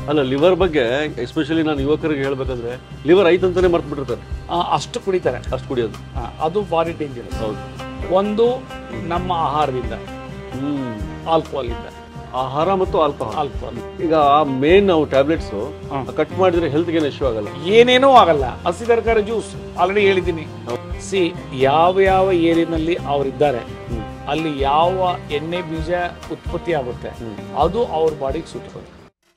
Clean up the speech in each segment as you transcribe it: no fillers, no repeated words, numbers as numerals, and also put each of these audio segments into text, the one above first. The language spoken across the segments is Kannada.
ಅಲ್ಲ ಲಿವರ್ ಬಗ್ಗೆ ಎಸ್ಪೆಷಲಿ ನಾನು ಯುವಕರಿಗೆ ಹೇಳ್ಬೇಕಂದ್ರೆ ಲಿವರ್ ಐತೆ ಅಂತಾನೆ ಮರ್ತು ಬಿಟ್ಟಿರ್ತಾರೆ. ಅಷ್ಟು ಕುಡಿತಾರೆ, ಅಷ್ಟು ಕುಡಿಯೋದು ಅದು ಭಾರಿ ಡೇಂಜರಸ್. ಹೌದು. ಒಂದು ನಮ್ಮ ಆಹಾರದಿಂದ, ಆಲ್ಕೋಹಾಲ್ ಇಂದ, ಆಹಾರ ಮತ್ತು ಆಲ್ಕೋಹಾಲ್. ಈಗ ಮೇನ್ ನಾವು ಟ್ಯಾಬ್ಲೆಟ್ಸ್ ಕಟ್ ಮಾಡಿದ್ರೆ ಹೆಲ್ತ್ಗೆ ಏನು ಇಶ್ಯೂ ಆಗಲ್ಲ, ಏನೇನೂ ಆಗಲ್ಲ. ಹಸಿ ತರಕಾರಿ ಜ್ಯೂಸ್ ಆಲ್ರೆಡಿ ಹೇಳಿದ್ದೀನಿ. ಸಿ ಯಾವ ಯಾವ ಏರಿಯಾನಲ್ಲಿ ಅವರಿದ್ದಾರೆ ಅಲ್ಲಿ ಯಾವ ಎಣ್ಣೆ ಬೀಜ ಉತ್ಪತ್ತಿ ಆಗುತ್ತೆ ಅದು ಅವ್ರ ಬಾಡಿಗೆ ಸುತ್ತುತ್ತೆ.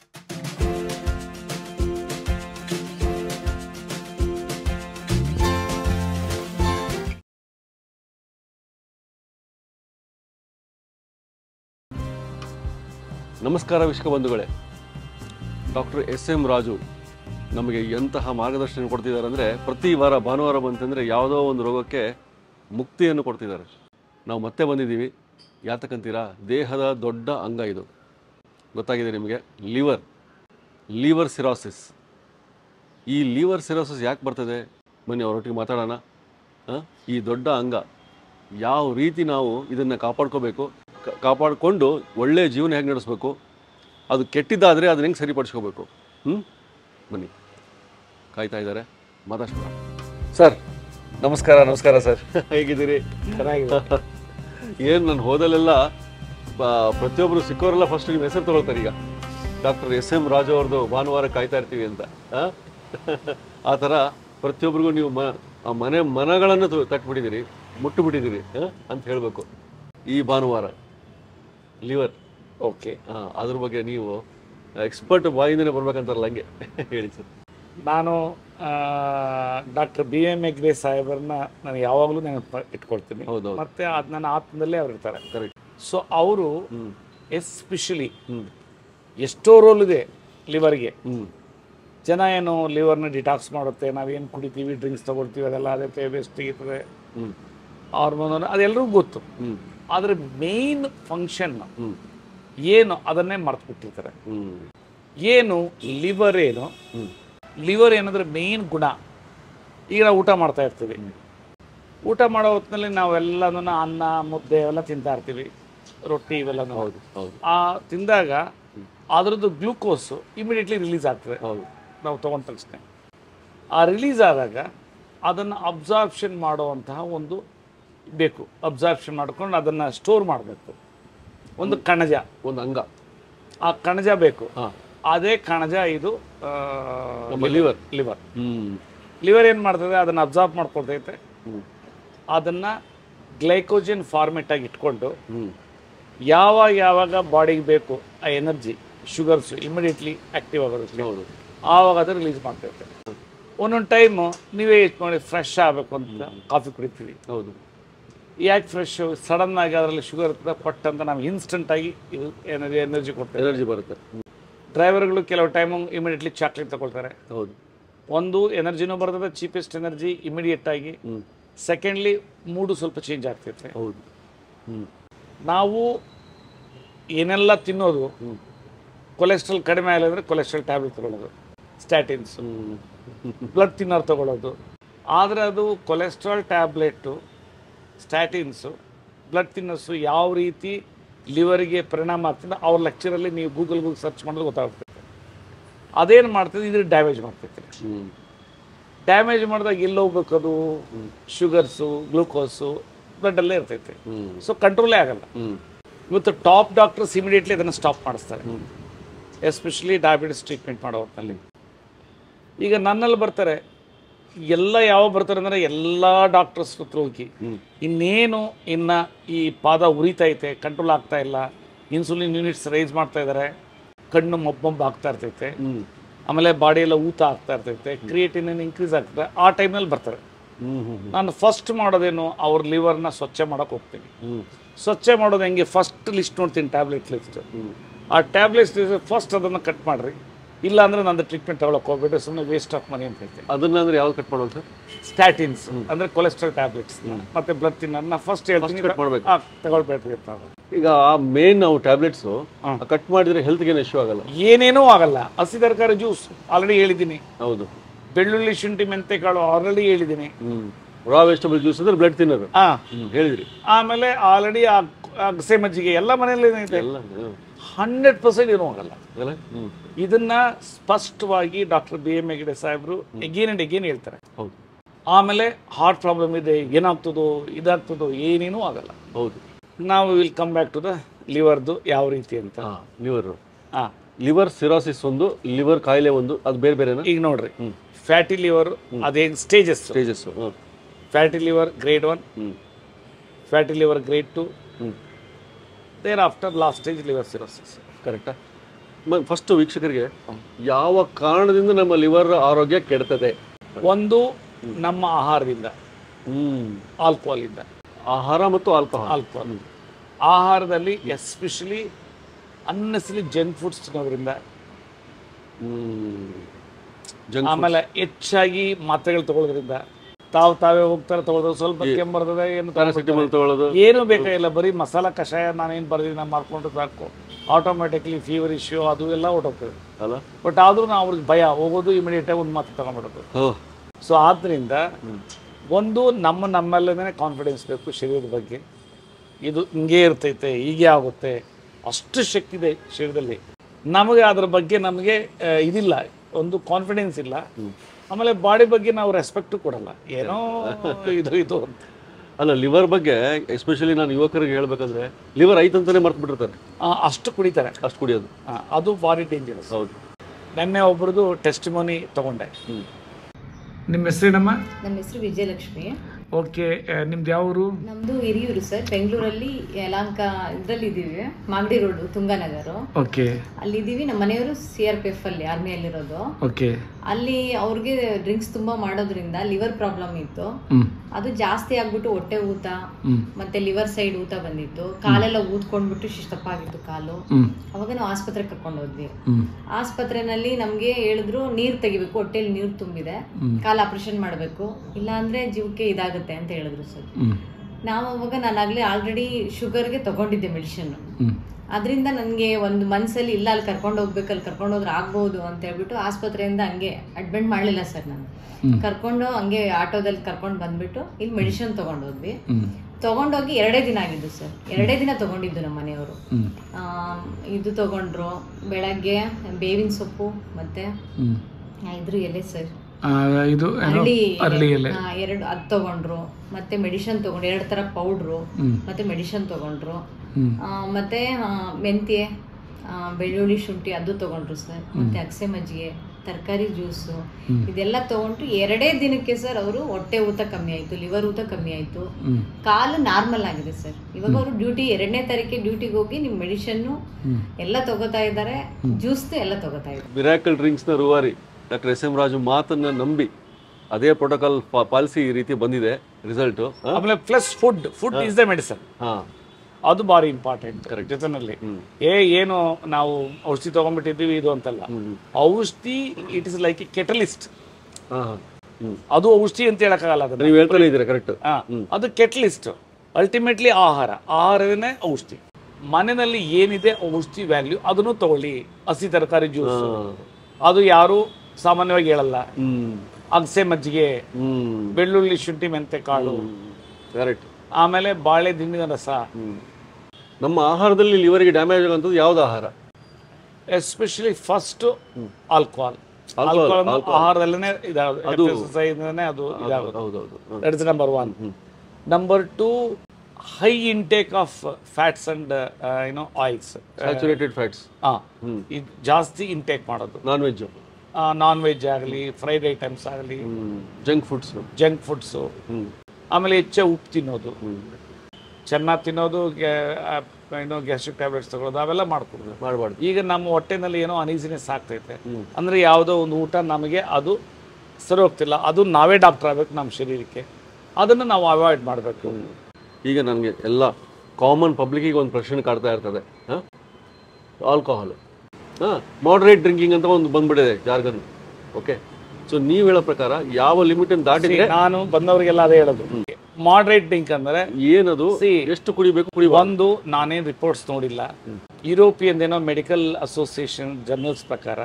ನಮಸ್ಕಾರ ವೀಕ್ಷಕ ಬಂಧುಗಳೇ, ಡಾಕ್ಟರ್ ಎಸ್.ಎಂ. ರಾಜು ನಮಗೆ ಎಂತಹ ಮಾರ್ಗದರ್ಶನ ಕೊಡ್ತಿದ್ದಾರೆ ಅಂದರೆ ಪ್ರತಿ ವಾರ ಭಾನುವಾರ ಬಂತಂದರೆ ಯಾವುದೋ ಒಂದು ರೋಗಕ್ಕೆ ಮುಕ್ತಿಯನ್ನು ಕೊಡ್ತಿದ್ದಾರೆ. ನಾವು ಮತ್ತೆ ಬಂದಿದ್ದೀವಿ, ಯಾತಕ್ಕಂತೀರಾ? ದೇಹದ ದೊಡ್ಡ ಅಂಗ ಇದು, ಗೊತ್ತಾಗಿದೆ ನಿಮಗೆ, ಲಿವರ್ ಸಿರೋಸಿಸ್. ಈ ಲಿವರ್ ಸಿರೋಸಿಸ್ ಯಾಕೆ ಬರ್ತದೆ ಬನ್ನಿ ಅವರೊಟ್ಟಿಗೆ ಮಾತಾಡೋಣ. ಈ ದೊಡ್ಡ ಅಂಗ ಯಾವ ರೀತಿ ನಾವು ಇದನ್ನು ಕಾಪಾಡಿಕೊಂಡು ಒಳ್ಳೆಯ ಜೀವನ ಹೇಗೆ ನಡೆಸಬೇಕು, ಅದು ಕೆಟ್ಟಿದ್ದಾದರೆ ಅದನ್ನ ಹೆಂಗೆ ಸರಿಪಡಿಸ್ಕೋಬೇಕು, ಬನ್ನಿ ಕಾಯ್ತಾ ಇದ್ದಾರೆ, ಮಾತಾಡ್ಸೋಣ. ಸರ್ ನಮಸ್ಕಾರ. ನಮಸ್ಕಾರ ಸರ್, ಹೇಗಿದ್ದೀರಿ? ಚೆನ್ನಾಗಿದೆ. ಏನು ನಾನು ಹೋದಲ್ಲೆಲ್ಲ ಪ್ರತಿಯೊಬ್ಬರು ಸಿಕ್ಕೋರೆಲ್ಲ ಫಸ್ಟ್ ನಿಮ್ಮ ಹೆಸರು ತೊಗೊಳ್ತಾರೆ. ಈಗ ಡಾಕ್ಟರ್ ಎಸ್.ಎಂ. ರಾಜು ಅವ್ರದ್ದು ಭಾನುವಾರ ಕಾಯ್ತಾ ಇರ್ತೀವಿ ಅಂತ. ಆ ಥರ ಪ್ರತಿಯೊಬ್ಬರಿಗೂ ನೀವು ಮನಗಳನ್ನು ತಟ್ಬಿಟ್ಟಿದ್ದೀರಿ, ಮುಟ್ಟುಬಿಟ್ಟಿದ್ದೀರಿ ಅಂತ ಹೇಳಬೇಕು. ಈ ಭಾನುವಾರ ಲಿವರ್, ಓಕೆ, ಅದ್ರ ಬಗ್ಗೆ ನೀವು ಎಕ್ಸ್ಪರ್ಟ್ ಬಾಯಿಂದನೇ ಬರ್ಬೇಕಂತಾರಲ್ಲ, ಹಂಗೆ ಹೇಳಿ ಸರ್. ನಾನು ಡಾಕ್ಟರ್ B.M. ಹೆಗ್ಡೆ ಸಾಹೇಬರನ್ನ ನಾನು ಯಾವಾಗಲೂ ನಾನು ಇಟ್ಕೊಳ್ತೀನಿ. ಹೌದು, ಮತ್ತೆ ಅದು ನನ್ನ ಆತ್ಮದಲ್ಲೇ ಅವ್ರು ಇರ್ತಾರೆ. ಕರೆಕ್ಟ್. ಸೊ ಅವರು ಎಸ್ಪೆಷಲಿ ಎಷ್ಟೋ ರೋಲ್ ಇದೆ ಲಿವರ್ಗೆ. ಜನ ಏನು ಲಿವರ್ನ ಡಿಟಾಕ್ಸ್ ಮಾಡುತ್ತೆ, ನಾವೇನು ಕುಡಿತೀವಿ, ಡ್ರಿಂಕ್ಸ್ ತೊಗೊಳ್ತೀವಿ, ಅದೆಲ್ಲ ಅದೇ ವೇಸ್ಟ್ ತೆಗಿತದೆ, ಹಾರ್ಮೋನ್, ಅದೆಲ್ಲರಿಗೂ ಗೊತ್ತು. ಆದರೆ ಮೇನ್ ಫಂಕ್ಷನ್ ಏನು ಅದನ್ನೇ ಮರ್ತು ಬಿಟ್ಟಿರ್ತಾರೆ. ಏನು ಲಿವರ್ ಏನಂದ್ರೆ ಮೇನ್ ಗುಣ. ಈಗ ನಾವು ಊಟ ಮಾಡ್ತಾ ಇರ್ತೀವಿ, ಊಟ ಮಾಡೋ ಹೊತ್ತಿನಲ್ಲಿ ನಾವೆಲ್ಲನೂ ಅನ್ನ ಮುದ್ದೆ ಎಲ್ಲ ತಿಂತಾ ಇರ್ತೀವಿ, ರೊಟ್ಟಿ ಇವೆಲ್ಲ. ಹೌದು ಹೌದು. ಆ ತಿಂದಾಗ ಅದರದ್ದು ಗ್ಲೂಕೋಸು ಇಮಿಡಿಯೇಟ್ಲಿ ರಿಲೀಸ್ ಆಗ್ತದೆ ನಾವು ತೊಗೊಂಡ ತಕ್ಷಣ. ಆ ರಿಲೀಸ್ ಆದಾಗ ಅದನ್ನು ಅಬ್ಸಾರ್ಪ್ಷನ್ ಮಾಡುವಂತಹ ಒಂದು ಬೇಕು, ಅಬ್ಸಾರ್ಪ್ಷನ್ ಮಾಡ್ಕೊಂಡು ಅದನ್ನು ಸ್ಟೋರ್ ಮಾಡಬೇಕು. ಒಂದು ಕಣಜ, ಒಂದು ಅಂಗ, ಆ ಕಣಜ ಬೇಕು. ಅದೇ ಕಣಜ ಇದು ಲಿವರ್ ಏನು ಮಾಡ್ತದೆ, ಅದನ್ನು ಅಬ್ಸಾರ್ಬ್ ಮಾಡ್ಕೊಳ್ತೈತೆ. ಅದನ್ನು ಗ್ಲೈಕೋಜನ್ ಫಾರ್ಮೆಟ್ ಆಗಿ ಇಟ್ಕೊಂಡು ಯಾವಾಗ ಬಾಡಿಗೆ ಬೇಕು ಆ ಎನರ್ಜಿ, ಶುಗರ್ಸು ಇಮಿಡಿಯೇಟ್ಲಿ ಆ್ಯಕ್ಟಿವ್ ಆಗೋದು, ಆವಾಗ ಅದು ರಿಲೀಸ್ ಮಾಡ್ತೈತೆ. ಒಂದೊಂದು ಟೈಮು ನೀವೇ ಇಟ್ಕೊಂಡು ಫ್ರೆಶ್ ಆಗಬೇಕು ಅಂತ ಕಾಫಿ ಕುಡಿತೀವಿ. ಹೌದು. ಯಾಕೆ ಫ್ರೆಶ್ ಸಡನ್ನಾಗಿ ಅದರಲ್ಲಿ ಶುಗರ್ ಇರ್ತದೆ, ಪಟ್ ಅಂತ ನಮ್ಗೆ ಇನ್ಸ್ಟೆಂಟಾಗಿ ಇದು ಎನರ್ಜಿ ಕೊಡ್ತದೆ, ಎನರ್ಜಿ ಬರುತ್ತೆ. ಡ್ರೈವರ್ಗಳು ಕೆಲವು ಟೈಮು ಇಮಿಡಿಯೇಟ್ಲಿ ಚಾಕ್ಲೇಟ್ ತಗೊಳ್ತಾರೆ. ಹೌದು. ಒಂದು ಎನರ್ಜಿನೂ ಬರ್ತದೆ, ಚೀಪೆಸ್ಟ್ ಎನರ್ಜಿ ಇಮಿಡಿಯೇಟ್ ಆಗಿ. ಸೆಕೆಂಡ್ಲಿ ಮೂಡು ಸ್ವಲ್ಪ ಚೇಂಜ್ ಆಗ್ತೈತೆ. ಹೌದು. ನಾವು ಏನೆಲ್ಲ ತಿನ್ನೋದು, ಕೊಲೆಸ್ಟ್ರಾಲ್ ಕಡಿಮೆ ಆಗಿದ್ರೆ ಕೊಲೆಸ್ಟ್ರಾಲ್ ಟ್ಯಾಬ್ಲೆಟ್ ತಗೊಳ್ಳೋದು, ಸ್ಟ್ಯಾಟಿನ್ಸ್, ಬ್ಲಡ್ ತಿನ್ನರ್ ತಗೊಳ್ಳೋದು. ಆದರೆ ಅದು cholesterol tablet, statins, blood thinners ಯಾವ ರೀತಿ ಲಿವರ್ಗೆ ಪರಿಣಾಮ ಆಗ್ತದೆ ಅವ್ರ ಲೆಕ್ಚರಲ್ಲಿ ನೀವು ಗೂಗಲ್ಗೆ ಸರ್ಚ್ ಮಾಡಿದ್ರೆ ಗೊತ್ತಾಗ್ತದೆ. ಅದೇನು ಮಾಡ್ತದೆ, ಇದ್ರ ಡ್ಯಾಮೇಜ್ ಮಾಡ್ತೈತೆ. ಡ್ಯಾಮೇಜ್ ಮಾಡಿದಾಗ ಎಲ್ಲಿ ಹೋಗ್ಬೇಕು, ಅದು ಶುಗರ್ಸು, ಗ್ಲೂಕೋಸು ಬ್ಲಡ್ಡಲ್ಲೇ ಇರ್ತೈತೆ. ಸೊ ಕಂಟ್ರೋಲೇ ಆಗಲ್ಲ. ಇವತ್ತು ಟಾಪ್ ಡಾಕ್ಟರ್ಸ್ ಇಮಿಡಿಯೇಟ್ಲಿ ಅದನ್ನು ಸ್ಟಾಪ್ ಮಾಡಿಸ್ತಾರೆ, ಎಸ್ಪೆಷಲಿ ಡಯಾಬಿಟಿಸ್ ಟ್ರೀಟ್ಮೆಂಟ್ ಮಾಡೋ ಹೊತ್ತಿನಲ್ಲಿ. ಈಗ ನನ್ನಲ್ಲಿ ಬರ್ತಾರೆ ಯಾವಾಗ ಬರ್ತಾರೆ ಅಂದರೆ ಎಲ್ಲ ಡಾಕ್ಟರ್ಸ್ ಹತ್ರ ಹೋಗಿ ಇನ್ನೇನು ಈ ಪಾದ ಉರಿತೈತೆ, ಕಂಟ್ರೋಲ್ ಆಗ್ತಾ ಇಲ್ಲ, ಇನ್ಸುಲಿನ್ ಯೂನಿಟ್ಸ್ ರೈಸ್ ಮಾಡ್ತಾ ಇದ್ದಾರೆ, ಕಣ್ಣು ಮೊಬ್ಬೊಬ್ಬ ಆಗ್ತಾ ಇರ್ತೈತೆ, ಆಮೇಲೆ ಬಾಡಿಯೆಲ್ಲ ಊತ ಆಗ್ತಾ ಇರ್ತೈತೆ, ಕ್ರಿಯೇಟಿನ್ ಇನ್ಕ್ರೀಸ್ ಆಗ್ತದೆ. ಆ ಟೈಮ್ನಲ್ಲಿ ಬರ್ತಾರೆ. ನಾನು ಫಸ್ಟ್ ಮಾಡೋದೇನು, ಅವ್ರ ಲಿವರ್ನ ಸ್ವಚ್ಛ ಮಾಡೋಕೆ ಹೋಗ್ತೀನಿ. ಸ್ವಚ್ಛ ಮಾಡೋದು ಹೆಂಗೆ, ಫಸ್ಟ್ ಲಿಸ್ಟ್ ನೋಡ್ತೀನಿ, ಟ್ಯಾಬ್ಲೆಟ್ ಲಿಸ್ಟ್. ಆ ಟ್ಯಾಬ್ಲೆಟ್ಸ್ ಫಸ್ಟ್ ಅದನ್ನು ಕಟ್ ಮಾಡಿರಿ, ಇಲ್ಲ ಅಂದರೆ ನಂದು ಟ್ರೀಟ್ಮೆಂಟ್ ತಗೊಳಕ್ಕೆ ಹೋಗ್ಬಿಟ್ಟು ಸುಮ್ಮನೆ ವೇಸ್ಟ್ ಆಫ್ ಮನಿ ಅಂತ ಐತೆ. ಅದನ್ನ ಅಂದ್ರೆ ಯಾವ್ದು ಕಟ್ ಮಾಡೋದು ಸರ್? ಸ್ಟ್ಯಾಟಿನ್ಸ್ ಅಂದರೆ ಕೊಲೆಸ್ಟ್ರಾಲ್ ಟ್ಯಾಬ್ಲೆಟ್ಸ್ ಮತ್ತೆ ಬ್ಲಡ್ ತಿನ್ನೋದನ್ನ ಫಸ್ಟ್ ಹೇಳ್ತೀನಿ, ಕಟ್ ಮಾಡಬೇಕು, ತಗೊಳ್ಬೇಡ್ರಿ ಅಂತ. ಈಗ ಮೇನ್ ನಾವು ಟ್ಯಾಬ್ಲೆಟ್ಸ್ ಕಟ್ ಮಾಡಿದ್ರೆ ಹೆಲ್ತ್ಗೆ ಏನು ಇಶ್ಯೂ ಆಗಲ್ಲ, ಏನೇನೂ ಆಗಲ್ಲ. ಹಸಿ ತರಕಾರಿ ಜ್ಯೂಸ್ ಆಲ್ರೆಡಿ ಹೇಳಿದ್ದೀನಿ. ಹೌದು. ಬೆಳ್ಳುಳ್ಳಿ, ಶುಂಠಿ, ಮೆಂತೆಕಾಳು ಆಲ್ರೆಡಿ ಹೇಳಿದ್ದೀನಿ. ರಾ ವೆಜಿಟಬಲ್ ಜ್ಯೂಸ್ ಅಂದ್ರೆ ಬ್ಲಡ್ ತಿನ್ನೋದು ಹೇಳಿದ್ರಿ. ಆಮೇಲೆ ಆಲ್ರೆಡಿ ಅಗಸೆ ಮಜ್ಜಿಗೆ ಎಲ್ಲ ಮನೆಯಲ್ಲಿ ಇದೆ. 100% ಏನೂ ಆಗಲ್ಲ. ಅಲ್ಲ? ಇದನ್ನ ಸ್ಪಷ್ಟವಾಗಿ ಡಾಕ್ಟರ್ ಬಿ ಎಂ ಹೆಗ್ಡೆ ಸಾಹೇಬರು ಎಗೇನ್ ಅಂಡ್ ಎಗೇನ್ ಹೇಳ್ತಾರೆ. ಹೌದು. ಆಮೇಲೆ ಹಾರ್ಟ್ ಪ್ರಾಬ್ಲಮ್ ಇದೆ, ಏನಾಗ್ತದೋ ಇದಾಗ್ತದೋ ಏನೇನೂ ಆಗಲ್ಲ. ಹೌದು. ನಾವು will come back to the ಲಿವರ್ದು ಯಾವ ರೀತಿ ಅಂತ. ಲಿವರ್ ಹಾಂ, ಲಿವರ್ ಸಿರೋಸಿಸ್ ಒಂದು, ಲಿವರ್ ಕಾಯಿಲೆ ಒಂದು, ಅದು ಬೇರೆ ಬೇರೆನಾ? ಈಗ ನೋಡ್ರಿ, ಫ್ಯಾಟಿ ಲಿವರ್ ಅದೇನು stages. Fatty liver grade 1, fatty liver grade 2, thereafter last stage liver cirrhosis. ಕರೆಕ್ಟಾ? ಫಸ್ಟ್ ವೀಕ್ಷಕರಿಗೆ ಯಾವ ಕಾರಣದಿಂದ ನಮ್ಮ ಲಿವರ್ ಆರೋಗ್ಯ ಕೆಡ್ತದೆ? ಒಂದು ನಮ್ಮ ಆಹಾರದಿಂದ, ಆಲ್ಕೋಹಾಲ್ ಇಂದ. ಆಹಾರ ಮತ್ತು ಆಲ್ಕೋಹಾಲ್. ಆಹಾರದಲ್ಲಿ ಎಸ್ಪೆಷಲಿ ಅನ್ನೆಸಲಿ ಜಂಕ್ ಫುಡ್ಸ್ ತಿನ್ನೋದ್ರಿಂದ, ಆಮೇಲೆ ಹೆಚ್ಚಾಗಿ ಮಾತ್ರೆಗಳು ತಗೊಳ್ಳೋದ್ರಿಂದ, ತಾವೇ ಹೋಗ್ತಾರೆ ತಗೊಳ್ಳೋದು, ಸ್ವಲ್ಪ ಕೆಮ್ಮರ್ತದೆ ಏನು ಪ್ಯಾರಾಸಿಟಮಾಲ್ ತಗೊಳ್ಳೋದು, ಏನೂ ಬೇಕಾಗಿಲ್ಲ, ಬರೀ ಮಸಾಲ ಕಷಾಯ ನಾನೇನು ಬರ್ದಿದ್ದೀನಿ ನಾನು ಮಾಡ್ಕೊಂಡ್ರೆ ಸಾಕು, ಆಟೋಮೆಟಿಕ್ಲಿ ಫೀವರ್ ಇಶ್ಯೂ ಅದು ಎಲ್ಲ ಹೊಟ್ಟೋಗ್ತದೆ ಅಲ್ಲ. ಬಟ್ ಆದರೂ ನಾವು ಅವ್ರಿಗೆ ಭಯ, ಹೋಗೋದು ಇಮಿಡಿಯೇಟಾಗಿ ಒಂದು ಮಾತು ತಗೊಂಡ್ಬಿಡೋದು. ಸೊ ಆದ್ದರಿಂದ ಒಂದು ನಮ್ಮಲ್ಲೇ ಕಾನ್ಫಿಡೆನ್ಸ್ ಬೇಕು ಶರೀರದ ಬಗ್ಗೆ. ಇದು ಹಿಂಗೇ ಇರ್ತೈತೆ, ಹೀಗೆ ಆಗುತ್ತೆ, ಅಷ್ಟು ಶಕ್ತಿ ಇದೆ ಶರೀರದಲ್ಲಿ. ನಮಗೆ ಅದ್ರ ಬಗ್ಗೆ ನಮಗೆ ಇದಿಲ್ಲ, ಒಂದು ಕಾನ್ಫಿಡೆನ್ಸ್ ಇಲ್ಲ. ಆಮೇಲೆ ಬಾಡಿ ಬಗ್ಗೆ ನಾವು ರೆಸ್ಪೆಕ್ಟು ಕೊಡಲ್ಲ, ಏನೋ ಇದು ಅಂತ. ಅಲ್ಲ, ಲಿವರ್ ಬಗ್ಗೆ ಎಸ್ಪೆಷಲಿ ನಾನು ಯುವಕರಿಗೆ ಹೇಳ್ಬೇಕಂದ್ರೆ, ಲಿವರ್ ಐತಂತಾನೆ ಮರ್ತು ಬಿಟ್ಟಿರ್ತಾರೆ, ಅಷ್ಟು ಕುಡಿತಾರೆ, ಅಷ್ಟು ಕುಡಿಯೋದು. ಅದು ಭಾರಿ ಡೇಂಜರಸ್. ಹೌದು. ನೆನ್ನೆ ಒಬ್ರದ್ದು ಟೆಸ್ಟಿಮೋನಿ ತಗೊಂಡೆ. ನಿಮ್ಮ ಹೆಸರೇನಮ್ಮ? ನಮ್ಮ ಹೆಸರು ವಿಜಯಲಕ್ಷ್ಮಿ. ಓಕೆ, ನಿಮ್ದು ಯಾವ ಊರು? ನಮ್ದು ಹಿರಿಯೂರು ಸರ್, ಬೆಂಗಳೂರಲ್ಲಿ ಯಲಹಂಕ ಇದರಲ್ಲಿ ಇದೀವಿ, ಮಾಗಡಿ ರೋಡ್, ತುಂಗಾನಗರ. ಓಕೆ, ಅಲ್ಲಿದ್ದೀವಿ. ನಮ್ಮ ಮನೆಯವರು CRPF ಅಲ್ಲಿ ಆರ್ಮಿಯಲ್ಲಿರೋದು. ಓಕೆ, ಅಲ್ಲಿ ಅವ್ರಿಗೆ ಡ್ರಿಂಕ್ಸ್ ತುಂಬಾ ಮಾಡೋದ್ರಿಂದ ಲಿವರ್ ಪ್ರಾಬ್ಲಮ್ ಇತ್ತು. ಅದು ಜಾಸ್ತಿ ಆಗ್ಬಿಟ್ಟು ಹೊಟ್ಟೆ ಊತ ಮತ್ತೆ ಲಿವರ್ ಸೈಡ್ ಊತ ಬಂದಿತ್ತು, ಕಾಲೆಲ್ಲ ಊದ್ಕೊಂಡ್ಬಿಟ್ಟು ಶಿಸ್ತಪ್ಪ ಆಗಿತ್ತು ಕಾಲು. ಅವಾಗ ನಾವು ಆಸ್ಪತ್ರೆಗೆ ಕರ್ಕೊಂಡು ಹೋದ್ವಿ. ಆಸ್ಪತ್ರೆನಲ್ಲಿ ನಮ್ಗೆ ಹೇಳಿದ್ರು ನೀರ್ ತೆಗಿಬೇಕು, ಹೊಟ್ಟೆಲಿ ನೀರ್ ತುಂಬಿದೆ, ಕಾಲು ಆಪರೇಷನ್ ಮಾಡ್ಬೇಕು, ಇಲ್ಲ ಅಂದ್ರೆ ಜೀವಕ್ಕೆ ಇದಾಗುತ್ತೆ ಅಂತ ಹೇಳಿದ್ರು ಸರ್. ನಾವು ಅವಾಗ ನಾನಾಗ್ಲೇ ಆಲ್ರೆಡಿ ಶುಗರ್ಗೆ ತಗೊಂಡಿದ್ದೆ ಮೆಡಿಸಿನ್. ಅದರಿಂದ ನನಗೆ ಒಂದು ಮನಸ್ಸಲ್ಲಿ ಇಲ್ಲ, ಅಲ್ಲಿ ಕರ್ಕೊಂಡು ಹೋಗ್ಬೇಕು, ಅಲ್ಲಿ ಕರ್ಕೊಂಡು ಹೋದ್ರೆ ಆಗ್ಬೋದು ಅಂತ ಹೇಳ್ಬಿಟ್ಟು ಆಸ್ಪತ್ರೆಯಿಂದ ಹಂಗೆ ಅಡ್ಮಿಟ್ ಮಾಡಲಿಲ್ಲ ಸರ್. ನಾನು ಕರ್ಕೊಂಡು ಹಂಗೆ ಆಟೋದಲ್ಲಿ ಕರ್ಕೊಂಡು ಬಂದ್ಬಿಟ್ಟು ಇಲ್ಲಿ ಮೆಡಿಸಿನ್ ತಗೊಂಡೋದ್ವಿ. ತಗೊಂಡೋಗಿ 2 ದಿನ ಆಗಿದ್ದು ಸರ್, 2 ದಿನ ತಗೊಂಡಿದ್ದು ನಮ್ಮ ಮನೆಯವರು. ಇದು ತಗೊಂಡ್ರು, ಬೆಳಗ್ಗೆ ಬೇವಿನ ಸೊಪ್ಪು ಮತ್ತೆ ಇದ್ರ ಎಲೆ ಸರ್, ಅರಳಿ ಎಲೆ 2 ಅದು ತಗೊಂಡ್ರು. ಮತ್ತೆ ಮೆಡಿಸಿನ್ ತಗೊಂಡ್ರು, 2 ತರ ಪೌಡ್ರು ಮತ್ತೆ ಮೆಡಿಸಿನ್ ತಗೊಂಡ್ರು. ಮತ್ತೆ ಮೆಂತ್ಯ, ಬೆಳ್ಳುಳ್ಳಿ, ಶುಂಠಿ ಅದು ತಗೊಂಡ್ರು ಸರ್. ಮತ್ತೆ ಅಗಸೆ ಮಜ್ಜಿಗೆ, ತರಕಾರಿ ಜ್ಯೂಸು, ಇದೆಲ್ಲ ತಗೊಂಡ್ರು. 2 ದಿನಕ್ಕೆ ಸರ್ ಅವರು ಹೊಟ್ಟೆ ಊತ ಕಮ್ಮಿ ಆಯ್ತು, ಲಿವರ್ ಊತ ಕಮ್ಮಿ ಆಯ್ತು, ಕಾಲು ನಾರ್ಮಲ್ ಆಗಿದೆ ಸರ್. ಇವಾಗ ಅವರು ಡ್ಯೂಟಿ 2ನೇ ತಾರೀಕಿಗೆ ಡ್ಯೂಟಿಗೆ ಹೋಗಿ ನಿಮ್ ಮೆಡಿಸಿನ್ ಎಲ್ಲ ತಗೋತಾ ಇದ್ದಾರೆ, ಜ್ಯೂಸ್ ಎಲ್ಲ ತಗೋತಾ ಇದ್ದಾರೆ. ಮಿರಾಕಲ್ ಡ್ರಿಂಕ್ಸ್ ನ ರೂವಾರಿ ಡಾಕ್ಟರ್ ಎಸ್ ಎಂ ರಾಜು ಮಾತನ್ನ ನಂಬಿ ಅದೇ ಪ್ರೋಟೋಕಾಲ್ ಪಾಲಿಸಿ ಈ ರೀತಿ ಬಂದಿದೆ ರಿಸಲ್ಟ್. ಆಮೇಲೆ plus food is the medicine, ಅದು ಭಾರಿ ಇಂಪಾರ್ಟೆಂಟ್ ಜೊತೆನಲ್ಲಿ. ಏನು ನಾವು ಔಷಧಿ ತಗೊಂಡ್ಬಿಟ್ಟಿದ್ದೀವಿ ಇದು ಅಂತಲ್ಲ, ಔಷಧಿ it is like a catalyst. ಅದು ಔಷಧಿ ಅಂತ ಹೇಳಕ್ಕಾಗಲ್ಲ, ಅದನ್ನ ನೀವು ಹೇಳ್ತಾನೆ ಇದ್ದೀರಾ ಕರೆಕ್ಟ್. ಅದು ಕೆಟಲಿಸ್ಟ್. ಅಲ್ಟಿಮೇಟ್ಲಿ ಆಹಾರನೇ ಔಷಧಿ. ಮನೆಯಲ್ಲಿ ಏನಿದೆ ಔಷಧಿ ವ್ಯಾಲ್ಯೂ ಅದನ್ನು ತಗೊಳ್ಳಿ. ಹಸಿ ತರಕಾರಿ ಜ್ಯೂಸ್ ಅದು ಯಾರು ಸಾಮಾನ್ಯವಾಗಿ ಹೇಳಲ್ಲ. ಅಗಸೆ ಮಜ್ಜಿಗೆ, ಬೆಳ್ಳುಳ್ಳಿ, ಶುಂಠಿ, ಮೆಂತೆ ಕಾಳು, ಆಮೇಲೆ ಬಾಳೆ ದಿಂಡಿನ ರಸ. ನಮ್ಮ ಆಹಾರದಲ್ಲಿ ಲಿವರ್ಗೆ ಡ್ಯಾಮೇಜ್ ಆಗುವಂಥದ್ದು ಯಾವ್ದು ಆಹಾರ? Especially first alcohol. ಆಹಾರದಲ್ಲೇ ಅದು number 1. Number 2 high intake of fats and oils, saturated fats. ಇದು ಜಾಸ್ತಿ ಇಂಟೇಕ್ ಮಾಡೋದು. ನಾನ್ ವೆಜ್ ಆಗಲಿ, ಫ್ರೈಡ್ ಐಟಮ್ಸ್ ಆಗಲಿ, ಜಂಕ್ ಫುಡ್ಸು. ಆಮೇಲೆ ಹೆಚ್ಚು ಉಪ್ಪು ತಿನ್ನೋದು, ಚೆನ್ನಾಗಿ ತಿನ್ನೋದು, ಗ್ಯಾಸ್ಟ್ರಿಕ್ ಟ್ಯಾಬ್ಲೆಟ್ಸ್ ತಗೊಳ್ಳೋದು, ಅವೆಲ್ಲ ಮಾಡಬಾರ್ದು. ಈಗ ನಮ್ಮ ಹೊಟ್ಟೆನಲ್ಲಿ ಏನೋ ಅನೀಸಿನೆಸ್ ಆಗ್ತೈತೆ ಅಂದರೆ ಯಾವುದೋ ಒಂದು ಊಟ ನಮಗೆ ಅದು ಸರಿ ಹೋಗ್ತಿಲ್ಲ, ಅದು ನಾವೇ ಡಾಕ್ಟರ್ ಆಗಬೇಕು ನಮ್ಮ ಶರೀರಕ್ಕೆ, ಅದನ್ನು ನಾವು ಅವಾಯ್ಡ್ ಮಾಡಬೇಕು. ಈಗ ನನಗೆ ಎಲ್ಲ ಕಾಮನ್ ಪಬ್ಲಿಕ್ಕಿಗೆ ಒಂದು ಪ್ರಶ್ನೆ ಕಾಡ್ತಾ ಇರ್ತದೆ, ಆಲ್ಕೋಹಾಲ್ ಮಾಡ್ರೇಟ್ ಡ್ರಿಂಕಿಂಗ್ ಅಂತ ಒಂದು ಬಂದ್ಬಿಟ್ಟಿದೆ ಜಾರ್ಗನ್. ಓಕೆ, ಸೊ ನೀವು ಹೇಳೋ ಪ್ರಕಾರ ಯಾವ ಲಿಮಿಟ್ ಅನ್ನು ದಾಟಿದ್ರೆ? ನಾನು ಬಂದವರಿಗೆಲ್ಲ ಅದೇ ಹೇಳೋದು, ಮಾಡ್ರೇಟ್ ಡ್ರಿಂಕ್ ಅಂದ್ರೆ ಏನದು, ಎಷ್ಟು ಕುಡಿಬೇಕು? ಒಂದು ನಾನೇನು ರಿಪೋರ್ಟ್ಸ್ ನೋಡಿಲ್ಲ, ಯುರೋಪಿಯನ್ ಏನೋ ಮೆಡಿಕಲ್ ಅಸೋಸಿಯೇಷನ್ ಜರ್ನಲ್ಸ್ ಪ್ರಕಾರ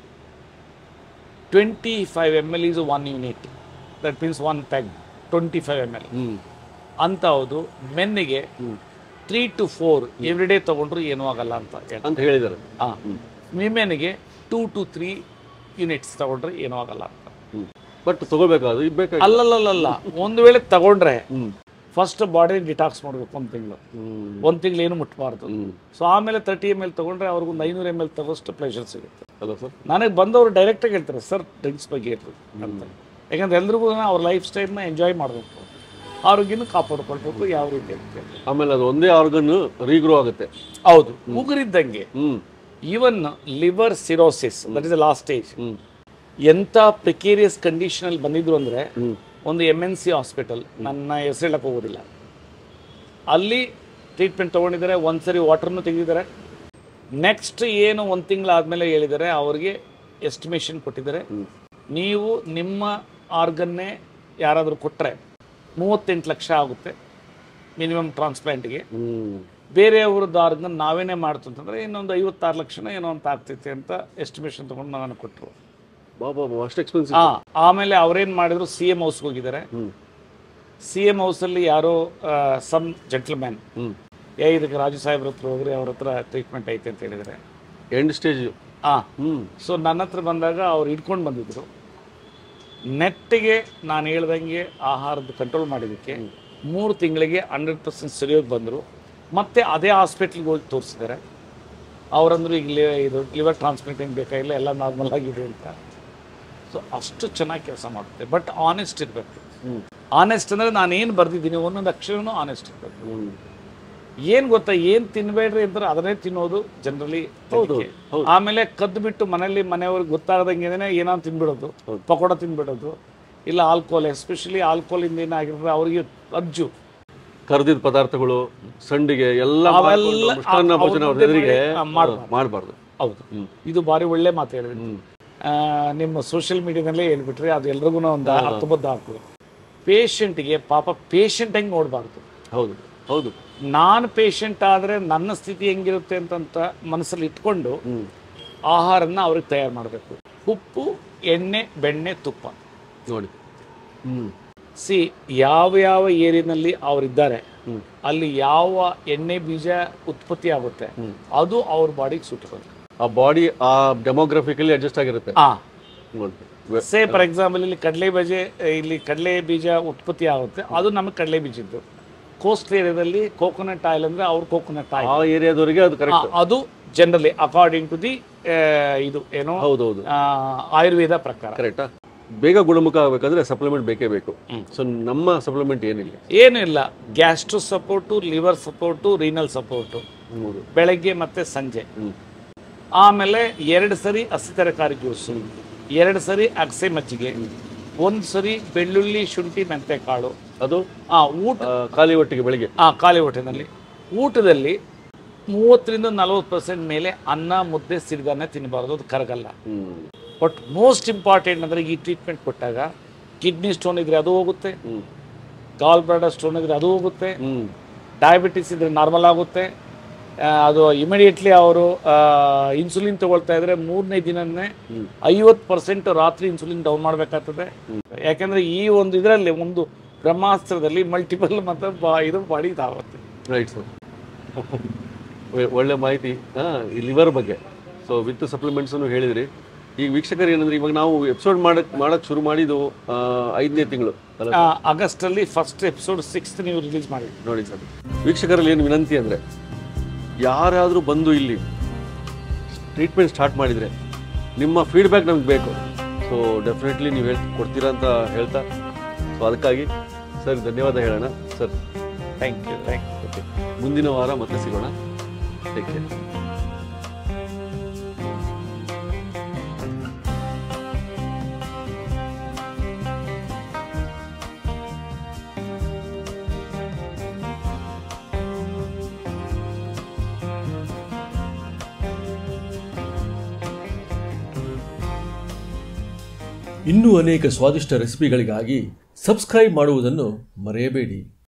25 ml is 1 unit, that means 1 peg 25 ml ಅಂತ. ಹೌದು, ಮೆನ್ನಿಗೆ 3 to 4 ಎವ್ರಿ ಡೇ ತೊಗೊಂಡ್ರು ಏನೂ ಆಗಲ್ಲ ಅಂತ ಹೇಳಿದ್ದಾರೆ. ವಿಮೆನ್ಗೆ 2 to 3 ಯೂನಿಟ್ಸ್ ತೊಗೊಂಡ್ರೆ ಏನೂ ಆಗಲ್ಲ ಅಂತ. ಬಟ್ ತಗೋಬೇಕಾದ್ರು ಬೇಕಾಗಿ ಅಲ್ಲಲ್ಲ, ಒಂದು ವೇಳೆ ತಗೊಂಡ್ರೆ ಫಸ್ಟ್ ಬಾಡಿ ಡಿಟಾಕ್ಸ್ ಮಾಡಬೇಕು 1 ತಿಂಗಳು. 1 ತಿಂಗಳು ಏನು ಮುಟ್ಟಬಾರ್ದು. ಸೊ ಆಮೇಲೆ 30 ml ತಗೊಂಡ್ರೆ ಅವ್ರಿಗೊಂದು 500 ml ತಗೋಷ್ಟು ಪ್ಲೆಷರ್ ಸಿಗುತ್ತೆ. ಅಲ್ಲ ಸರ್, ನನಗೆ ಬಂದವರು ಡೈರೆಕ್ಟಾಗಿ ಹೇಳ್ತಾರೆ ಸರ್ ಡ್ರಿಂಕ್ಸ್ ಬಗ್ಗೆ ಇರ್ತದೆ ಅಂತ. ಯಾಕಂದ್ರೆ ಎಲ್ರಿಗೂ ಅವ್ರ ಲೈಫ್ ಸ್ಟೈಲ್ನ ಎಂಜಾಯ್ ಮಾಡಬೇಕು, ಆರೋಗ್ಯನೂ ಕಾಪಾಡ್ಕೊಳ್ಬೇಕು ಯಾವ ರೀತಿ ಅಂತ. ಆಮೇಲೆ ಅದು ಒಂದೇ ಆರ್ಗನ್ ರೀಗ್ರೋ ಆಗುತ್ತೆ. ಹೌದು, ಉಗುರಿದ್ದಂಗೆ. Even liver cirrhosis, that is the last stage. ಎಂಥ ಪ್ರಿಕೇರಿಯಸ್ ಕಂಡೀಷನಲ್ಲಿ ಬಂದಿದ್ರು ಅಂದರೆ, ಒಂದು MNC ಹಾಸ್ಪಿಟಲ್, ನನ್ನ ಹೆಸರು ಹೇಳಕ್ಕೆ ಹೋಗೋದಿಲ್ಲ, ಅಲ್ಲಿ ಟ್ರೀಟ್ಮೆಂಟ್ ತೊಗೊಂಡಿದ್ದಾರೆ. ಒಂದ್ಸರಿ ವಾಟರ್ನು ತೆಗೆದಿದ್ದಾರೆ. ನೆಕ್ಸ್ಟ್ ಏನು 1 ತಿಂಗಳಾದಮೇಲೆ ಹೇಳಿದ್ದಾರೆ, ಅವ್ರಿಗೆ ಎಸ್ಟಿಮೇಷನ್ ಕೊಟ್ಟಿದ್ದಾರೆ, ನೀವು ನಿಮ್ಮ ಆರ್ಗನ್ನೇ ಯಾರಾದರೂ ಕೊಟ್ಟರೆ 38 ಲಕ್ಷ ಆಗುತ್ತೆ ಮಿನಿಮಮ್ ಟ್ರಾನ್ಸ್ಪ್ಲಾಂಟ್ಗೆ. ಬೇರೆಯವ್ರದ್ದು ಆರ್ಗನ್ ನಾವೇನೇ ಮಾಡ್ತಂತಂದರೆ ಇನ್ನೊಂದು 56 ಲಕ್ಷನ ಏನೋ ಅಂತ ಆಗ್ತೈತೆ ಅಂತ ಎಸ್ಟಿಮೇಷನ್ ತೊಗೊಂಡು ನನಗೆ ಕೊಟ್ಟರು. ಅಷ್ಟು ಎಕ್ಸ್ಪೆನ್ಸಿವ್. ಆಮೇಲೆ ಅವ್ರೇನು ಮಾಡಿದ್ರು, CM ಹೌಸ್ಗೆ ಹೋಗಿದ್ದಾರೆ. CM ಹೌಸಲ್ಲಿ ಯಾರೋ ಸಮ್ ಜೆಂಟಲ್ಮ್ಯಾನ್, ಇದಕ್ಕೆ ರಾಜು ಸಾಹೇಬ್ರ ಹತ್ರ ಹೋಗ್ರಿ, ಅವ್ರ ಹತ್ರ ಟ್ರೀಟ್ಮೆಂಟ್ ಐತೆ ಅಂತ ಹೇಳಿದರೆ ಎಂಡ್ ಸ್ಟೇಜ್. ಸೊ ನನ್ನ ಹತ್ರ ಬಂದಾಗ ಅವ್ರು ಹಿಡ್ಕೊಂಡು ಬಂದಿದ್ರು. ನೆಟ್ಟಿಗೆ ನಾನು ಹೇಳ್ದಂಗೆ ಆಹಾರದ ಕಂಟ್ರೋಲ್ ಮಾಡಿದ್ದಕ್ಕೆ 3 ತಿಂಗಳಿಗೆ 100% ಸರಿಯೋಗಿ ಬಂದರು. ಮತ್ತೆ ಅದೇ ಹಾಸ್ಪಿಟ್ಲಿಗೆ ಹೋಗಿ ತೋರಿಸಿದ್ದಾರೆ. ಅವರಂದ್ರು ಈಗ ಇದು ಲಿವರ್ ಟ್ರಾನ್ಸ್ಪ್ಲಾಂಟಿಂಗ್ ಬೇಕಾಗಿಲ್ಲ, ಎಲ್ಲ ನಾರ್ಮಲ್ ಆಗಿದೆ ಅಂತ. ಸೊ ಅಷ್ಟು ಚೆನ್ನಾಗಿ ಕೆಲಸ ಮಾಡುತ್ತೆ. ಬಟ್ ಆನೆಸ್ಟ್ ಇರಬೇಕು. ಆನೆಸ್ಟ್ ಅಂದರೆ ನಾನು ಏನು ಬರ್ದಿದ್ದೀನಿ ಒಂದೊಂದು ಅಕ್ಷರನೂ ಆನೆಸ್ಟ್ ಇರಬೇಕು. ಏನು ಗೊತ್ತಾ, ಏನು ತಿನ್ಬೇಡ್ರಿ ಅಂತಾರೆ ಅದನ್ನೇ ತಿನ್ನೋದು ಜನರಲಿ. ಆಮೇಲೆ ಕದ್ದು ಬಿಟ್ಟು ಮನೆಯವ್ರಿಗೆ ಗೊತ್ತಾಗದಂಗೆ ಏನಾದ್ರು ತಿನ್ಬಿಡೋದು, ಪಕೋಡ ತಿನ್ಬಿಡೋದು, ಇಲ್ಲ ಆಲ್ಕೋಹಾಲ್, ಎಸ್ಪೆಷಲಿ ಆಲ್ಕೋಹಾಲಿಂದ ಏನಾಗಿರ್ತದೆ ಅವ್ರಿಗೆ ಅಜ್ಜು ಕರ್ದಿದ ಪದಾರ್ಥಗಳು, ಸಂಡಿಗೆ ಎಲ್ಲ ಮಾಡಬಾರ್ದು. ಹೌದು, ಇದು ಭಾರಿ ಒಳ್ಳೆ ಮಾತು ಹೇಳಿದ್ರಿ. ನಿಮ್ಮ ಸೋಷಿಯಲ್ ಮೀಡಿಯಾದಲ್ಲೇ ಹೇಳ್ಬಿಟ್ರಿ, ಅದು ಎಲ್ರಿಗೂ ಒಂದು ಅರ್ಥಬದ್ಧ ಹಾಕು. ಪೇಷಂಟ್ಗೆ ಪಾಪ ಪೇಷಂಟ್ ಹೆಂಗೆ ನೋಡಬಾರ್ದು. ಹೌದು, ನಾನು ಪೇಷಂಟ್ ಆದರೆ ನನ್ನ ಸ್ಥಿತಿ ಹೆಂಗಿರುತ್ತೆ ಅಂತ ಮನಸ್ಸಲ್ಲಿ ಇಟ್ಕೊಂಡು ಆಹಾರನ ಅವ್ರಿಗೆ ತಯಾರು ಮಾಡಬೇಕು. ಉಪ್ಪು, ಎಣ್ಣೆ, ಬೆಣ್ಣೆ, ತುಪ್ಪ ನೋಡಿ. ಯಾವ ಏರಿಯಾನಲ್ಲಿ ಅವರಿದ್ದಾರೆ ಅಲ್ಲಿ ಯಾವ ಎಣ್ಣೆ ಬೀಜ ಉತ್ಪತ್ತಿ ಆಗುತ್ತೆ ಅದು ಅವ್ರ ಬಾಡಿಗೆ ಸೂಟ್ ಆಗುತ್ತೆ. ಆ ಬಾಡಿ ಆ ಡೆಮೋಗ್ರಫಿಕಲಿ ಅಡ್ಜಸ್ಟ್ ಆಗಿರುತ್ತೆ. ಸೇ ಫಾರ್ ಎಕ್ಸಾಂಪಲ್ ಇಲ್ಲಿ ಕಡಲೆ ಬೀಜ ಉತ್ಪತ್ತಿ ಆಗುತ್ತೆ, ಅದು ನಮಗೆ ಕಡಲೆ ಬೀಜ ಇದ್ದು. ಕೋಸ್ಟ್ ಏರಿಯಾದಲ್ಲಿ ಕೋಕೋನಟ್ ಆಯಿಲ್ ಅಂದ್ರೆ ಅವ್ರ ಕೋಕೋನಟ್ ಆಯಿಲ್, ಆ ಏರಿಯಾದವರಿಗೆ ಅದು ಕರೆಕ್ಟ್. ಅದು ಜನರಲಿ ಅಕಾರ್ಡಿಂಗ್ ಟು ದಿ ಇದು ಏನೋ ಆಯುರ್ವೇದ ಪ್ರಕಾರ ಕರೆಕ್ಟಾ. ಬೇಗ ಗುಣಮುಖ ಆಗಬೇಕಂದ್ರೆ ಸಪ್ಲಿಮೆಂಟ್ ಬೇಕೇ ಬೇಕು. ಸೊ ನಮ್ಮ ಸಪ್ಲಿಮೆಂಟ್ ಏನೂ ಇಲ್ಲ. Gastro support, liver support, renal support ಬೆಳಗ್ಗೆ ಮತ್ತೆ ಸಂಜೆ. ಆಮೇಲೆ 2 ಸರಿ ಹಸಿ ತರಕಾರಿ ಜ್ಯೂಸು, 2 ಸರಿ ಅಗಸೆ ಮಜ್ಜಿಗೆ, 1 ಸರಿ ಬೆಳ್ಳುಳ್ಳಿ, ಶುಂಠಿ, ಮೆಂತೆ ಕಾಳು. ಅದು ಊಟ ಖಾಲಿ ಹೊಟ್ಟೆಗೆ ಬೆಳಿಗ್ಗೆ. ಖಾಲಿ ಹೊಟ್ಟೆನಲ್ಲಿ. ಊಟದಲ್ಲಿ 30ರಿಂದ 40% ಮೇಲೆ ಅನ್ನ, ಮುದ್ದೆ, ಸಿರಿಧಾನ್ಯ ತಿನ್ನಬಾರ್ದು, ಅದು ಕರಗಲ್ಲ. ಬಟ್ ಮೋಸ್ಟ್ ಇಂಪಾರ್ಟೆಂಟ್ ಅಂದರೆ ಈ ಟ್ರೀಟ್ಮೆಂಟ್ ಕೊಟ್ಟಾಗ ಕಿಡ್ನಿ ಸ್ಟೋನ್ ಇದ್ರೆ ಅದು ಹೋಗುತ್ತೆ, ಗಾಲ್ ಬ್ಲಾಡರ್ ಸ್ಟೋನ್ ಇದ್ರೆ ಅದು ಹೋಗುತ್ತೆ, ಡಯಾಬಿಟಿಸ್ ಇದ್ರೆ ನಾರ್ಮಲ್ ಆಗುತ್ತೆ. ಅದು ಇಮಿಡಿಯೇಟ್ಲಿ ಅವರು ಇನ್ಸುಲಿನ್ ತಗೊಳ್ತಾ ಇದ್ರೆ 3ನೇ ದಿನನೇ 50% ರಾತ್ರಿ ಇನ್ಸುಲಿನ್ ಡೌನ್ ಮಾಡಬೇಕಾಗ್ತದೆ. ಯಾಕೆಂದ್ರೆ ಈ ಒಂದು ಇದರಲ್ಲಿ ಒಂದು ಬ್ರಹ್ಮಾಸ್ತ್ರದಲ್ಲಿ ಮಲ್ಟಿಪಲ್ ಮತ್ತು ಇದು ಬಾಡಿ ಇದಾಗುತ್ತೆ. ರೈಟ್ ಸರ್, ಒಳ್ಳೆ ಮಾಹಿತಿ ಈ ಲಿವರ್ ಬಗ್ಗೆ. ಸೊ ವಿತ್ ಸಪ್ಲಿಮೆಂಟ್ಸನ್ನು ಹೇಳಿದ್ರಿ. ಈಗ ವೀಕ್ಷಕರು ಏನಂದ್ರೆ, ಇವಾಗ ನಾವು ಎಪಿಸೋಡ್ ಮಾಡಕ್ ಶುರು ಮಾಡಿದ್ದು 5ನೇ ತಿಂಗಳು ಆಗಸ್ಟಲ್ಲಿ. ಫಸ್ಟ್ ಎಪಿಸೋಡ್ 6th ನೀವು ರಿಲೀಸ್ ಮಾಡಿ ನೋಡಿ ಸರ್. ವೀಕ್ಷಕರಲ್ಲಿ ಏನು ವಿನಂತಿ ಅಂದರೆ, ಯಾರಾದರೂ ಬಂದು ಇಲ್ಲಿ ಟ್ರೀಟ್ಮೆಂಟ್ ಸ್ಟಾರ್ಟ್ ಮಾಡಿದರೆ ನಿಮ್ಮ ಫೀಡ್ಬ್ಯಾಕ್ ನಮ್ಗೆ ಬೇಕು. ಸೊ ಡೆಫಿನೆಟ್ಲಿ ನೀವು ಕೊಡ್ತೀರಾ ಅಂತ ಹೇಳ್ತಾ, ಸೊ ಅದಕ್ಕಾಗಿ ಸರ್ ಧನ್ಯವಾದ ಹೇಳೋಣ ಸರ್. Thank you. ಓಕೆ, ಮುಂದಿನ ವಾರ ಮತ್ತೆ ಸಿಗೋಣ. Take care. ಇನ್ನೂ ಅನೇಕ ಸ್ವಾದಿಷ್ಟ ರೆಸಿಪಿಗಳಿಗಾಗಿ ಸಬ್ಸ್ಕ್ರೈಬ್ ಮಾಡುವುದನ್ನು ಮರೆಯಬೇಡಿ.